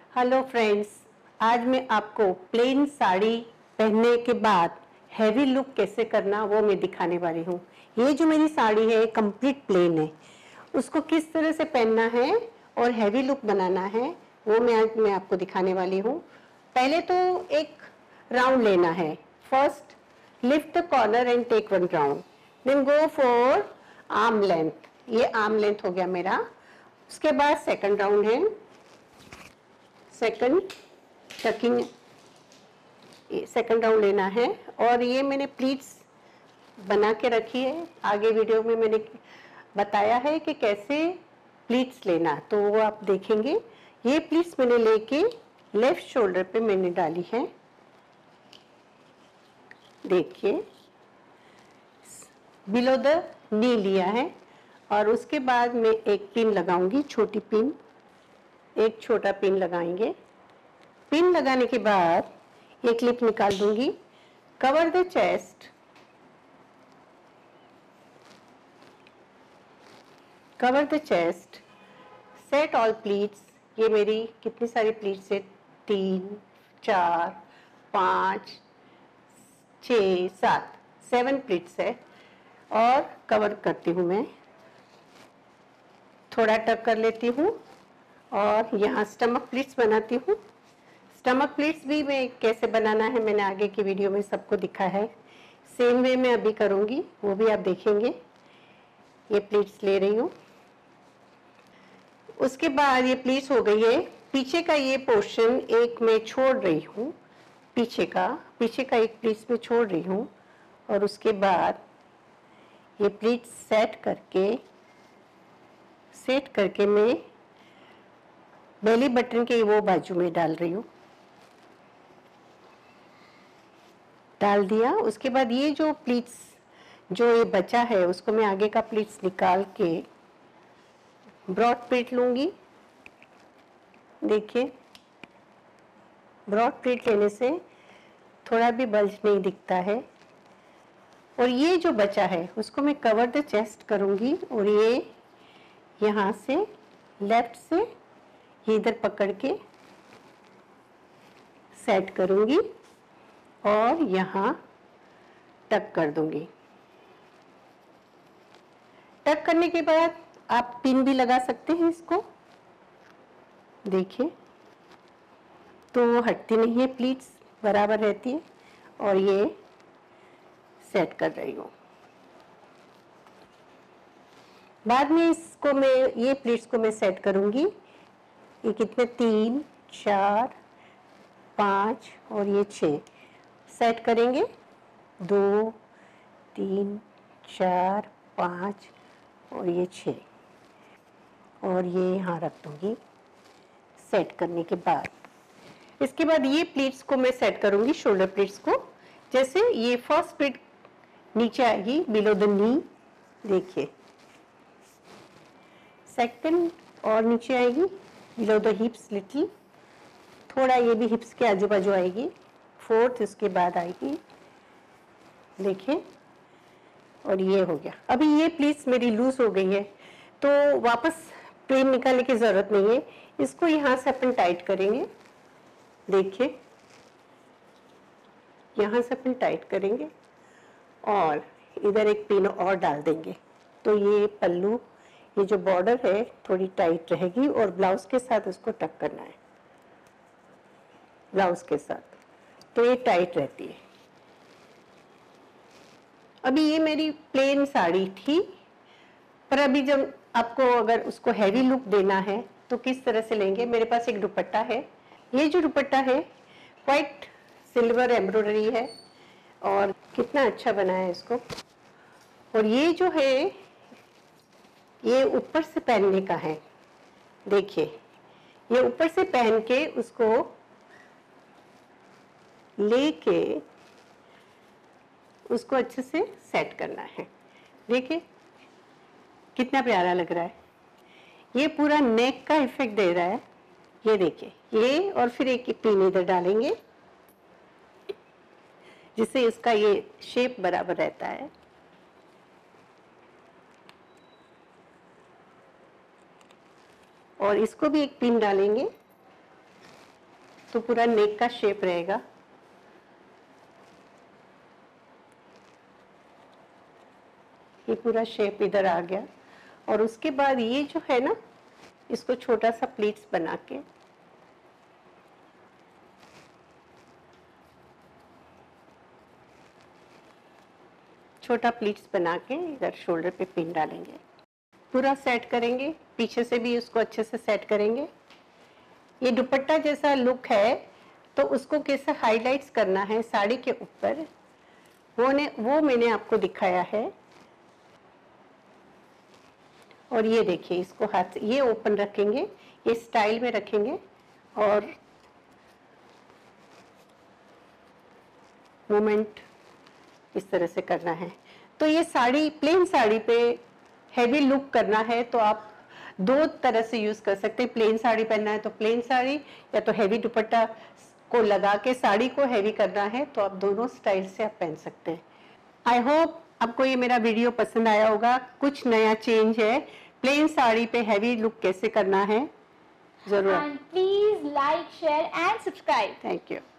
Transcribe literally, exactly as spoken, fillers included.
Hello friends, आज मैं आपको प्लेन साड़ी पहनने के बाद हैवी लुक कैसे करना वो मैं दिखाने वाली हूँ। ये जो मेरी साड़ी है कंप्लीट प्लेन है, उसको किस तरह से पहनना है और हैवी लुक बनाना है वो मैं आज मैं आपको दिखाने वाली हूँ। पहले तो एक राउंड लेना है। First lift the corner and take one round, then go for arm length. ये आर्म लेंथ हो गया मेरा। उसके बाद सेकंड राउंड है, सेकंड टकिंग, सेकंड राउंड लेना है। और ये मैंने प्लीट्स बना के रखी है, आगे वीडियो में मैंने बताया है कि कैसे प्लीट्स लेना, तो वो आप देखेंगे। ये प्लीट्स मैंने लेके लेफ्ट शोल्डर पे मैंने डाली है, देखिए बिलो द नी लिया है। और उसके बाद मैं एक पिन लगाऊंगी, छोटी पिन, एक छोटा पिन लगाएंगे। पिन लगाने के बाद ये क्लिप निकाल दूंगी। Cover the chest, cover the chest, set all pleats. ये मेरी कितनी सारी प्लीट्स है, तीन, चार, पाँच, छः, सात, सेवन प्लीट्स है। और कवर करती हूँ मैं, थोड़ा टक कर लेती हूँ और यहाँ स्टमक प्लीट्स बनाती हूँ। स्टमक प्लीट्स भी मैं कैसे बनाना है मैंने आगे की वीडियो में सबको दिखा है। सेम वे में अभी करूँगी, वो भी आप देखेंगे। ये प्लीट्स ले रही हूँ। उसके बाद ये प्लीट्स हो गई है। पीछे का ये पोर्शन एक मैं छोड़ रही हूँ, पीछे का पीछे का एक प्लीट्स में छोड़ रही हूँ। और उसके बाद ये प्लीट्स सेट करके सेट करके मैं बेली बटन के वो बाजू में डाल रही हूँ, डाल दिया। उसके बाद ये जो प्लीट्स जो ये बचा है उसको मैं आगे का प्लीट्स निकाल के ब्रॉड प्लीट लूंगी। देखिए, ब्रॉड प्लीट लेने से थोड़ा भी बल्ज नहीं दिखता है। और ये जो बचा है उसको मैं कवर द चेस्ट करूंगी और ये यहाँ से लेफ्ट से ये इधर पकड़ के सेट करूंगी और यहाँ टक कर दूंगी। टक करने के बाद आप पिन भी लगा सकते हैं इसको, देखिए तो हटती नहीं है, प्लीट्स बराबर रहती है। और ये सेट कर रही हूँ। बाद में इसको मैं ये प्लीट्स को मैं सेट करूंगी। ये कितने, तीन, चार, पाँच और ये छः सेट करेंगे। दो, तीन, चार, पाँच और ये छः और ये यहाँ रख दूंगी सेट करने के बाद। इसके बाद ये प्लीट्स को मैं सेट करूंगी, शोल्डर प्लीट्स को। जैसे ये फर्स्ट प्लीट नीचे आएगी बिलो द नी, देखिए। सेकंड और नीचे आएगी बिलो द हिप्स लिटिल, थोड़ा ये भी हिप्स के आजू बाजू आएगी। फोर्थ इसके बाद आएगी, देखिए। और ये हो गया। अभी ये प्लीट्स मेरी लूज हो गई है तो वापस प्लेन निकालने की जरूरत नहीं है। इसको यहाँ से अपन टाइट करेंगे, देखिए यहाँ से अपन टाइट करेंगे और इधर एक पिन और डाल देंगे। तो ये पल्लू, ये जो बॉर्डर है थोड़ी टाइट रहेगी और ब्लाउज के साथ इसको टक करना है, ब्लाउज के साथ, तो ये टाइट रहती है। अभी ये मेरी प्लेन साड़ी थी, पर अभी जब आपको अगर उसको हैवी लुक देना है तो किस तरह से लेंगे। मेरे पास एक दुपट्टा है। ये जो दुपट्टा है व्हाइट सिल्वर एम्ब्रॉयडरी है और कितना अच्छा बना है इसको। और ये जो है ये ऊपर से पहनने का है, देखिए ये ऊपर से पहन के उसको लेके उसको अच्छे से सेट करना है। देखिए कितना प्यारा लग रहा है, ये पूरा नेक का इफेक्ट दे रहा है। ये देखिए, ये और फिर एक पिन इधर डालेंगे जिससे इसका ये शेप बराबर रहता है। और इसको भी एक पिन डालेंगे तो पूरा नेक का शेप रहेगा। ये पूरा शेप इधर आ गया। और उसके बाद ये जो है ना, इसको छोटा सा प्लीट्स बना के छोटा प्लीट्स बना के इधर शोल्डर पे पिन डालेंगे। पूरा सेट करेंगे, पीछे से भी उसको अच्छे से सेट करेंगे। ये दुपट्टा जैसा लुक है, तो उसको कैसे हाईलाइट्स करना है साड़ी के ऊपर, वो ने वो मैंने आपको दिखाया है। और ये देखिए, इसको हाथ से ये ओपन रखेंगे, ये स्टाइल में रखेंगे और मोमेंट इस तरह से करना है। तो ये साड़ी, प्लेन साड़ी पे हैवी लुक करना है तो आप दो तरह से यूज कर सकते हैं। प्लेन साड़ी पहनना है तो प्लेन साड़ी, या तो हैवी दुपट्टा को लगा के साड़ी को हैवी करना है तो आप दोनों स्टाइल से आप पहन सकते हैं। आई होप आपको ये मेरा वीडियो पसंद आया होगा। कुछ नया चेंज है, प्लेन साड़ी पे हैवी लुक कैसे करना है जरूर। And please like, share and subscribe. Thank you.